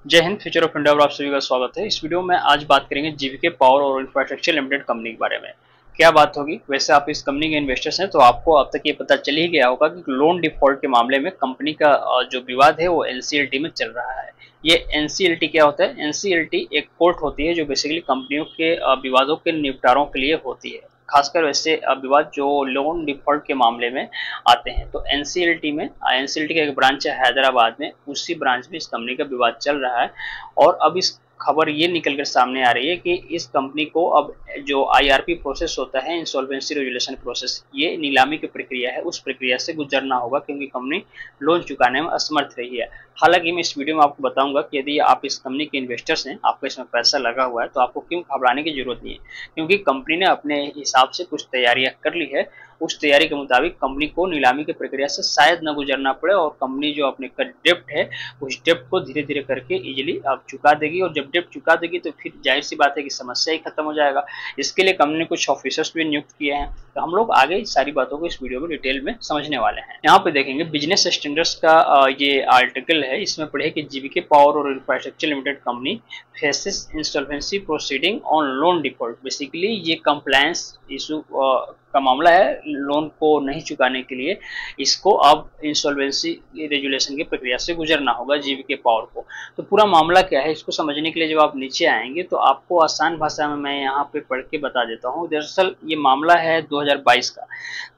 जय Hind. Future of India पर आप सभी का स्वागत है। इस वीडियो में आज बात करेंगे जीवीके पावर और इंफ्रास्ट्रक्चर लिमिटेड कंपनी के बारे में। क्या बात होगी? वैसे आप इस कंपनी के इन्वेस्टर्स हैं तो आपको अब तक ये पता चल ही गया होगा कि लोन डिफॉल्ट के मामले में कंपनी का जो विवाद है वो एनसीएलटी में चल रहा है। ये एनसीएलटी क्या होता है? एनसीएलटी एक कोर्ट होती है जो बेसिकली कंपनियों के विवादों के निपटारों के लिए होती है, खासकर वैसे विवाद जो लोन डिफॉल्ट के मामले में आते हैं। तो एनसीएलटी का एक ब्रांच है हैदराबाद में, उसी ब्रांच में इस कंपनी का विवाद चल रहा है। और अब इस खबर ये निकल कर सामने आ रही है कि इस कंपनी को अब जो आईआरपी प्रोसेस होता है, इंसॉल्वेंसी रेजुलेशन प्रोसेस, ये नीलामी की प्रक्रिया है, उस प्रक्रिया से गुजरना होगा क्योंकि कंपनी लोन चुकाने में असमर्थ रही है। हालांकि मैं इस वीडियो में आपको बताऊंगा कि यदि आप इस कंपनी के इन्वेस्टर्स हैं, आपका इसमें पैसा लगा हुआ है, तो आपको क्यों घबराने की जरूरत नहीं है, क्योंकि कंपनी ने अपने हिसाब से कुछ तैयारियां कर ली है। उस तैयारी के मुताबिक कंपनी को नीलामी की प्रक्रिया से शायद न गुजरना पड़े और कंपनी जो अपने डेप्ट है उस डेप्ट को धीरे धीरे करके इजीली अब चुका देगी। और जब डेप्ट चुका देगी तो फिर जाहिर सी बात है कि समस्या ही खत्म हो जाएगा। इसके लिए कंपनी ने कुछ ऑफिसर्स भी नियुक्त किए हैं। तो हम लोग आगे सारी बातों को इस वीडियो में डिटेल में समझने वाले हैं। यहाँ पे देखेंगे बिजनेस स्टैंडर्ड्स का ये आर्टिकल है, इसमें पढ़े कि जीवीके पावर और infrastructure limited company faces insolvency proceeding on loan default. Basically ये कंप्लायंस इशू का मामला है, लोन को नहीं चुकाने के लिए इसको अब इंसॉल्वेंसी रेजुलेशन की प्रक्रिया से गुजरना होगा जीवीके पावर को। तो पूरा मामला क्या है इसको समझने के लिए जब आप नीचे आएंगे तो आपको आसान भाषा में मैं यहाँ पे पढ़ के बता देता हूँ। दरअसल ये मामला है 2022 का।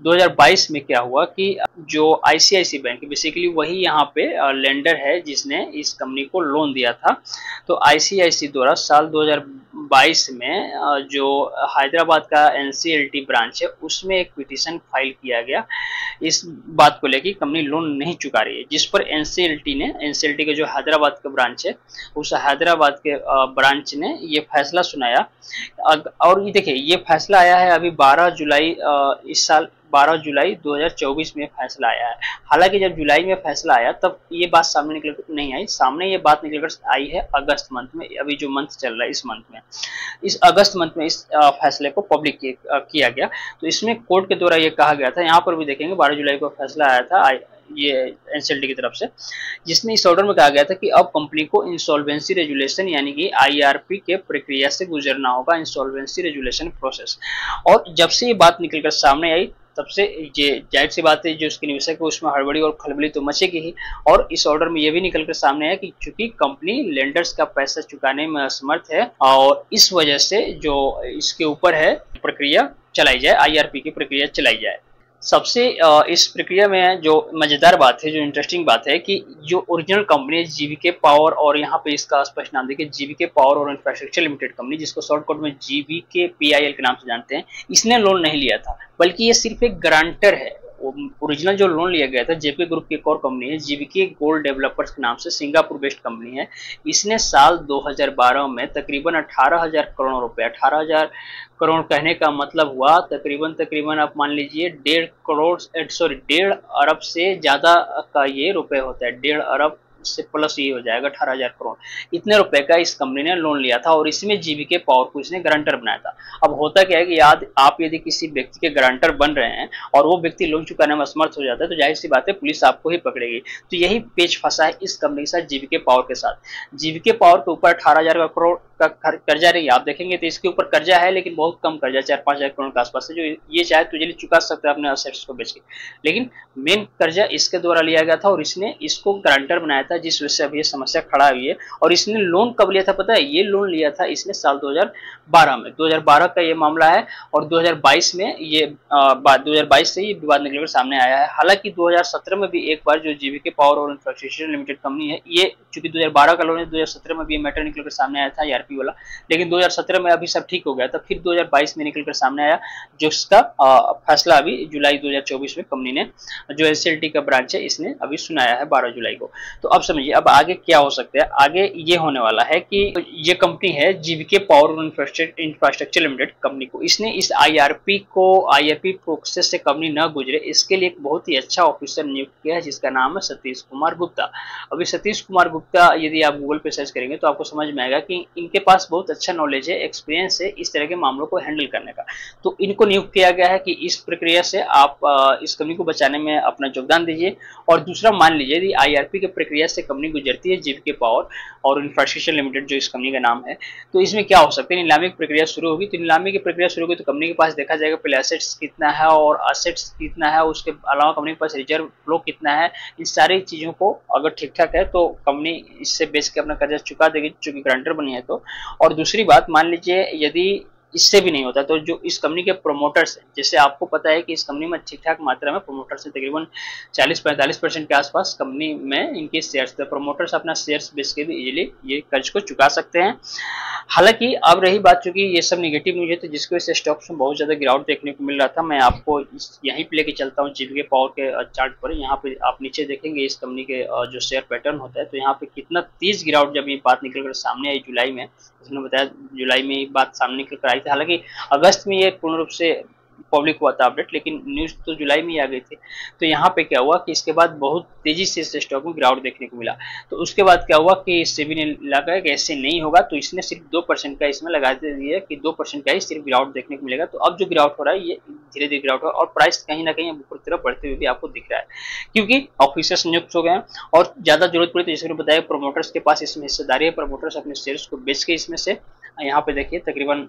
2022 में क्या हुआ कि जो आईसीआईसी बैंक, बेसिकली वही यहाँ पे लेंडर है जिसने इस कंपनी को लोन दिया था। तो आईसीआईसी द्वारा साल 2022 में जो हैदराबाद का एनसीएलटी ब्रांच है उसमें एक पिटीशन फाइल किया गया इस बात को लेकर कंपनी लोन नहीं चुका रही है, जिस पर एनसीएलटी का जो हैदराबाद का ब्रांच है उस हैदराबाद के ब्रांच ने ये फैसला सुनाया। और ये देखिए ये फैसला आया है अभी 12 जुलाई इस साल 12 जुलाई 2024 में फैसला आया है। हालांकि जब जुलाई में फैसला आया तब ये बात सामने निकल नहीं आई, सामने ये बात निकलकर आई है अगस्त मंथ में। अभी जो मंथ चल रहा है इस मंथ में, इस अगस्त मंथ में इस फैसले को पब्लिक किया गया। तो इसमें कोर्ट के द्वारा ये कहा गया था, यहाँ पर भी देखेंगे 12 जुलाई को फैसला आया था ये एनसीएलटी की तरफ से, जिसमें इस ऑर्डर में कहा गया था कि अब कंपनी को इंसॉल्वेंसी रेजुलेशन यानी कि आईआरपी के प्रक्रिया से गुजरना होगा, इंसॉल्वेंसी रेजुलेशन प्रोसेस। और जब से ये बात निकलकर सामने आई तब से ये जाहिर सी बात है जो उसके निवेशक है उसमें हड़बड़ी और खलबली तो मचेगी ही। और इस ऑर्डर में ये भी निकलकर सामने आया कि चूंकि कंपनी लेंडर्स का पैसा चुकाने में असमर्थ है और इस वजह से जो इसके ऊपर है प्रक्रिया चलाई जाए, आईआरपी की प्रक्रिया चलाई जाए। सबसे इस प्रक्रिया में जो मजेदार बात है, जो इंटरेस्टिंग बात है कि जो ओरिजिनल कंपनी है जीवीके पावर, और यहाँ पे इसका स्पष्ट नाम देखिए जीवीके पावर और इंफ्रास्ट्रक्चर लिमिटेड कंपनी, जिसको शॉर्टकट में जीवीके पीआईएल के नाम से जानते हैं, इसने लोन नहीं लिया था बल्कि ये सिर्फ एक गारंटर है। ओरिजिनल जो लोन लिया गया था जेपी ग्रुप की एक और कंपनी है जीवीके गोल्ड डेवलपर्स के नाम से, सिंगापुर बेस्ड कंपनी है। इसने साल 2012 में तकरीबन 18,000 करोड़ रुपए, 18,000 करोड़ कहने का मतलब हुआ तकरीबन आप मान लीजिए 1.5 अरब से ज्यादा का ये रुपए होता है, 1.5 अरब से प्लस ये हो जाएगा 18,000 करोड़। इतने रुपए का इस कंपनी ने लोन लिया था और इसमें जीवीके पावर को इसने गारंटर बनाया था। अब होता क्या है कि आप यदि किसी व्यक्ति के गारंटर बन रहे हैं और वो व्यक्ति लोन चुकाने में असमर्थ हो जाता है तो जाहिर सी बात है पुलिस आपको ही पकड़ेगी। तो यही पेच फंसा है इस कंपनी के साथ, जीवीके पावर के साथ। जीवीके पावर के ऊपर 18,000 करोड़ का कर्जा रही, आप देखेंगे तो इसके ऊपर कर्जा है लेकिन बहुत कम कर्जा, 4-5,000 करोड़ के आसपास है, जो ये चाहे तो जल्दी चुका सकता है अपने असेट्स को बेच के। लेकिन मेन कर्जा इसके द्वारा लिया गया था और इसने इसको गारंटर बनाया था, जिस वजह से अभी ये समस्या खड़ा हुई है। और इसने लोन कब लिया था पता है? ये लोन लिया था इसने साल 2012 में। 2012 का ये मामला है और 2022 में ये 2022 से ये विवाद निकलकर सामने आया है। हालांकि 2017 में भी एक बार जो जीवीके पावर और इंफ्रास्ट्रक्चर लिमिटेड कंपनी है, ये चूंकि 2012 का लोन है, 2017 में भी ये मैटर निकलकर सामने आया था आईआरपी वाला, लेकिन 2017 में अभी सब ठीक हो गया था। फिर 2022 में निकलकर सामने आया, जिसका फैसला अभी जुलाई 2024 में कंपनी ने, जो एनसीएलटी का ब्रांच है, इसने अभी सुनाया है 12 जुलाई को। तो अब समझिए अब आगे क्या हो सकता है। आगे ये होने वाला है कि ये कंपनी है जीवीके पावर और इंफ्रास्ट्रक्चर लिमिटेड कंपनी को, इसने इस आईआरपी प्रोसेस से कंपनी न गुजरे इसके लिए एक बहुत ही अच्छा ऑफिसर नियुक्त किया है जिसका नाम है सतीश कुमार गुप्ता। अभी सतीश कुमार गुप्ता यदि आप गूगल पे सर्च करेंगे तो आपको समझ में आएगा कि इनके इनके पास बहुत अच्छा नॉलेज है, एक्सपीरियंस है इस तरह के मामलों को हैंडल करने का। तो इनको नियुक्त किया गया है कि इस प्रक्रिया से आप इस कंपनी को बचाने में अपना योगदान दीजिए। और दूसरा, मान लीजिए यदि IRP की प्रक्रिया से कंपनी गुजरती है जीवीके पावर और इंफ्रास्ट्रक्चर लिमिटेड जो इस कंपनी का नाम है, तो इसमें क्या हो सकता है, नीलामी की प्रक्रिया शुरू होगी। तो नीलामी की प्रक्रिया शुरू होगी तो कंपनी के पास देखा जाएगा पहले एसेट्स कितना है और असेट्स कितना है, उसके अलावा कंपनी के पास रिजर्व फ्लो कितना है। इन सारी चीजों को अगर ठीक ठाक है तो कंपनी इससे बेच के अपना कर्जा चुका देगी, चूंकि गारंटर बनी है तो। और दूसरी बात, मान लीजिए यदि इससे भी नहीं होता तो जो इस कंपनी के प्रोमोटर्स हैं, जैसे आपको पता है कि इस कंपनी में ठीक ठाक मात्रा में प्रोमोटर्स हैं, तकरीबन 40-45% के आसपास कंपनी में इनके शेयर्स थे। प्रोमोटर्स अपना शेयर्स बेच के भी इजीली ये कर्ज को चुका सकते हैं। हालांकि अब रही बात, चूंकि ये सब निगेटिव न्यूज है तो जिसकी वजह से स्टॉक्स में बहुत ज्यादा गिरावट देखने को मिल रहा था। मैं आपको यहीं पे लेके चलता हूँ जीवीके पावर के चार्ट पर। यहाँ पे आप नीचे देखेंगे इस कंपनी के जो शेयर पैटर्न होता है, तो यहाँ पे कितना तेज गिरावट जब ये बात निकल कर सामने आई जुलाई में, उसने बताया जुलाई में ये बात सामने निकल कर आई थी। हालांकि अगस्त में ये पूर्ण रूप से पब्लिक हुआ था अपडेट, लेकिन न्यूज तो जुलाई में ही आ गई थी। तो यहाँ पे क्या हुआ कि इसके बाद बहुत तेजी से इस स्टॉक में गिरावट देखने को मिला। तो उसके बाद क्या हुआ कि सेबी ने लगा कि ऐसे नहीं होगा, तो इसने सिर्फ 2% का इसमें लगा दिया कि 2% का ही सिर्फ गिरावट देखने को मिलेगा। तो अब जो गिरावट हो रहा है ये धीरे धीरे गिरावट हो रहा है और प्राइस कहीं ना कहीं ऊपर तरफ बढ़ते हुए भी आपको दिख रहा है, क्योंकि ऑफिसर्स नियुक्त हो गए हैं और ज्यादा जरूरत पड़ी तो जैसे मैंने बताया प्रोमोटर्स के पास इसमें हिस्सेदारी है। प्रोमोटर्स अपने शेयर्स को बेच के इसमें से यहाँ पे देखिए तकरीबन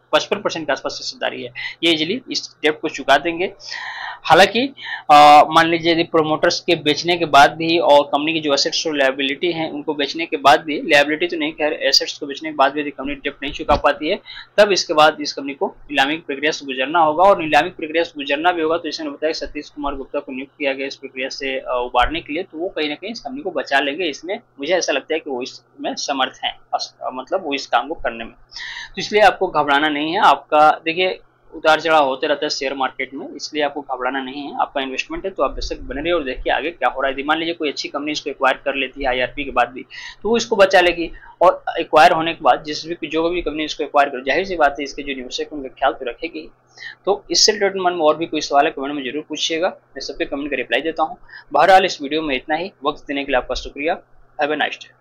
55% के आसपास हिस्सेदारी है, ये इजीली इस डेट को चुका देंगे। हालांकि मान लीजिए यदि प्रोमोटर्स के बेचने के बाद भी और कंपनी की जो एसेट्स और लायबिलिटी हैं उनको बेचने के बाद भी, लायबिलिटी तो नहीं, खैर एसेट्स को बेचने के बाद भी यदि कंपनी डेट नहीं चुका पाती है, तब इसके बाद इस कंपनी को नीलामी की प्रक्रिया से गुजरना होगा। और नीलामी की प्रक्रिया से गुजरना भी होगा तो इसने बताया सतीश कुमार गुप्ता को नियुक्त किया गया इस प्रक्रिया से उबारने के लिए, तो वो कहीं ना कहीं इस कंपनी को बचा लेंगे। इसमें मुझे ऐसा लगता है कि वो इसमें समर्थ हैं, मतलब वो इस काम को करने में। तो इसलिए आपको घबराना नहीं है। आपका देखिए उतार चढ़ाव होते रहता है शेयर मार्केट में, इसलिए आपको घबराना नहीं है। आपका इन्वेस्टमेंट है तो आप बेशक बने रहिए और देखिए आगे क्या हो रहा है। मान लीजिए कोई अच्छी कंपनी इसको एक्वायर कर लेती है IRP के बाद भी, तो वो इसको बचा लेगी। और एक्वायर होने के बाद जो भी कंपनी इसको एक्वायर कर, जाहिर सी बात है इसके जो निवेशक उनका ख्याल तो रखेगी। तो इससे रिलेटेड मन में और भी कोई सवाल है कमेंट में जरूर पूछिएगा, मैं सबके कमेंट का रिप्लाई देता हूँ। बहरहाल इस वीडियो में इतना ही। वक्त देने के लिए आपका शुक्रिया। Have a nice day.